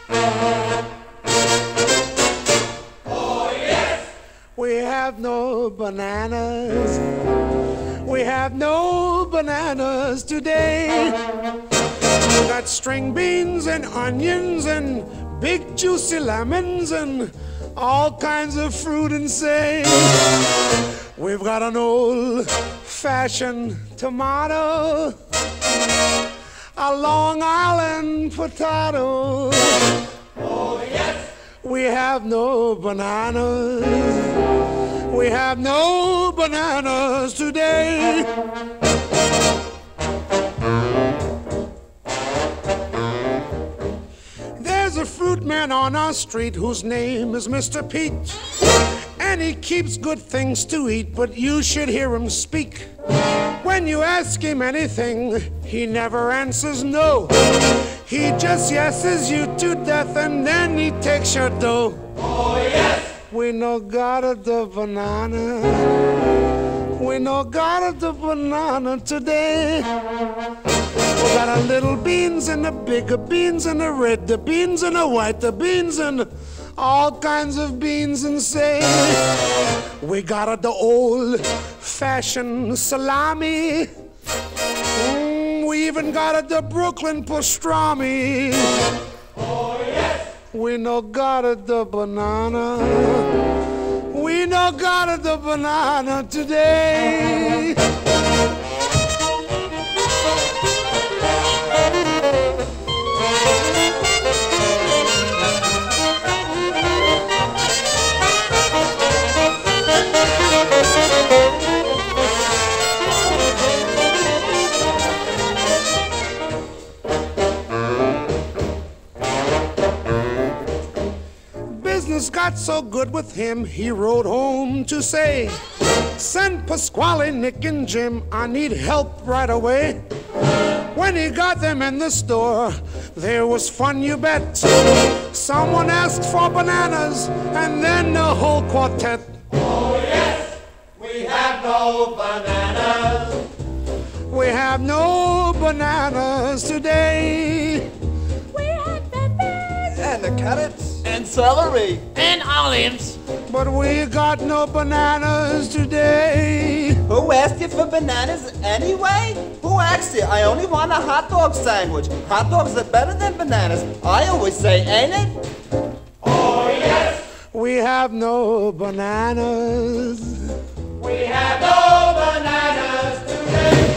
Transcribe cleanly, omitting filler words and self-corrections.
Oh, yes! We have no bananas. We have no bananas today. We got string beans and onions and big juicy lemons and all kinds of fruit and say. We've got an old-fashioned tomato, a Long Island potato. Oh, yes! We have no bananas. We have no bananas today. There's a fruit man on our street whose name is Mr. Pete, and he keeps good things to eat, but you should hear him speak. When you ask him anything, he never answers no. He just yeses you to death and then he takes your dough. Oh, yes! We no got the banana. We no got the banana today. We got a little beans and the bigger beans and the red, the beans and the white, the beans and all kinds of beans and say. We got the old-fashioned salami. We even got the Brooklyn pastrami. Oh, yes! We no got the banana. We no got the banana today. Business got so good with him, he rode home to say, send Pasquale, Nick, and Jim, I need help right away. When he got them in the store, there was fun, you bet. Someone asked for bananas, and then the whole quartet. Oh, yes! We have no bananas. We have no bananas today. We have peppers. And the carrots. And celery. And olives. But we got no bananas today. Who asked you for bananas anyway? Who asked you? I only want a hot dog sandwich. Hot dogs are better than bananas. I always say, ain't it? Oh, yes! We have no bananas. We have no bananas today.